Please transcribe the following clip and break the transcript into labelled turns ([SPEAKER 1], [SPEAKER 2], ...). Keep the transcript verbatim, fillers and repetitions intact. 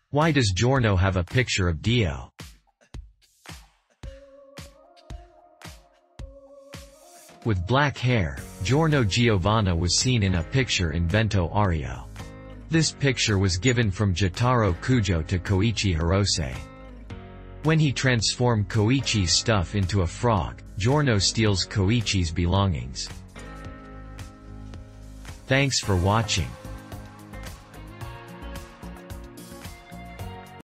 [SPEAKER 1] Why does Giorno have a picture of Dio? With black hair, Giorno Giovanna was seen in a picture in Vento Aureo. This picture was given from Jotaro Kujo to Koichi Hirose. When he transformed Koichi's stuff into a frog, Giorno steals Koichi's belongings. Thanks for watching.